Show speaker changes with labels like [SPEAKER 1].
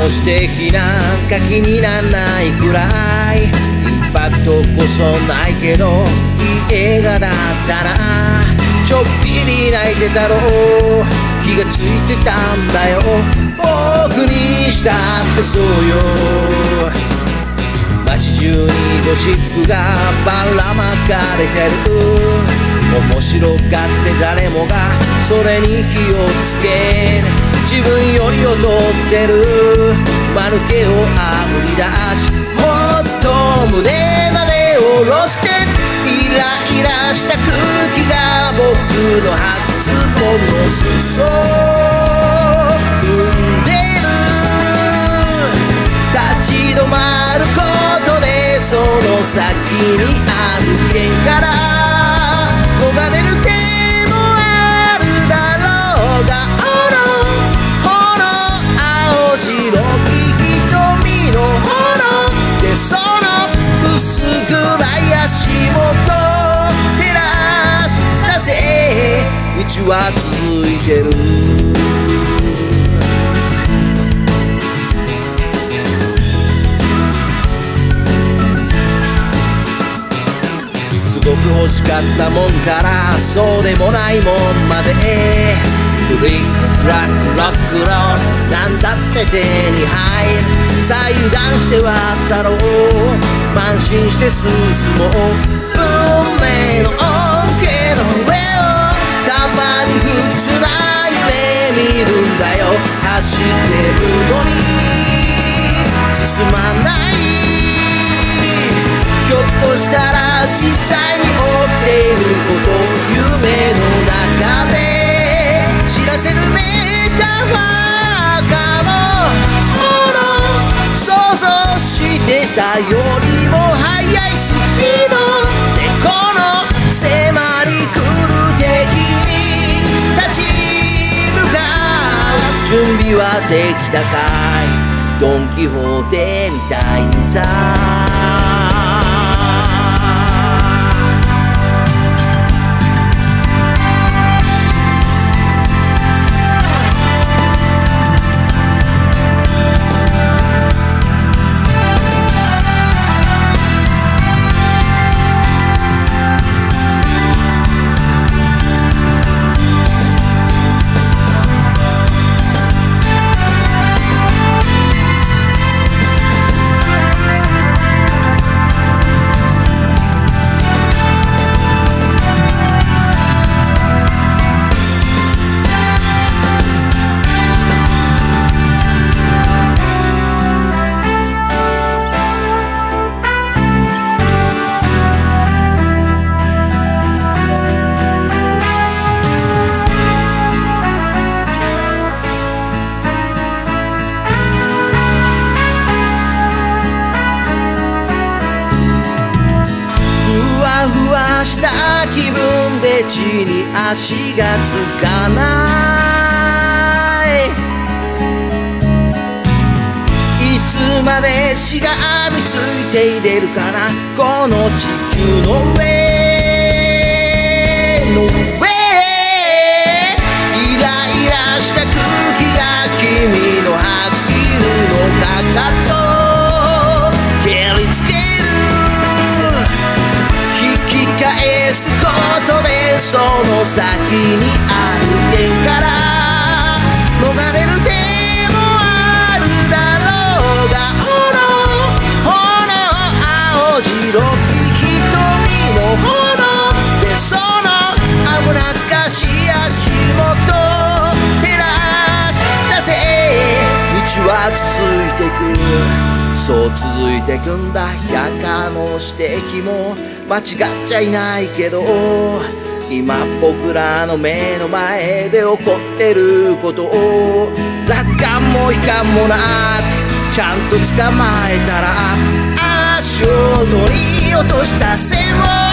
[SPEAKER 1] の指摘なんか気になんないくらいインパクトこそないけどいい映画だったな。ちょっぴり泣いてたろう、気がついてたんだよ。僕にしたってそうよ。街中にゴシップがばらまかれてる。面白がって誰もがそれに火をつける。自分より劣ってる間抜けをあぶり出し、ほっと胸まで下ろしてイライラした空気が僕の初本の裾を生んでる。立ち止まることでその先にある剣から逃れる手もあるだろうが、ほの青白き瞳の炎でその薄暗い足元照らし出せ、道は続いてる。すごく欲しかったもんからそうでもないもんまで、ドリンクトラックロックロールなんだって手に入る。さあ油断して渡ろう、慢心して進もう。運命の恩恵の上をたまに不吉な夢見るんだよ。走ってるのに進まない。ひょっとしたら実際に起きていること、夢の中で知らせるメタファーかも。想像してたよりも速いスピードでこの迫り来る敵に立ち向かう。準備はできたかい、ドン・キホーテみたいにさ。ふわした気分で地に足がつかない。いつまでしがみついていれるかな、この地球の上イライラした空気が君の吐きるのかかと蹴りつける。返すことでその先にある剣から逃れる手もあるだろうが、ほの青白き瞳の炎でその危なっかしい足元照らし出せ、道は続いていく。そう続いていくんだ。百科の指摘も間違っちゃいないけど、今僕らの目の前で起こってることを楽観も悲観もなくちゃんと捕まえたら、足を取り落とした線を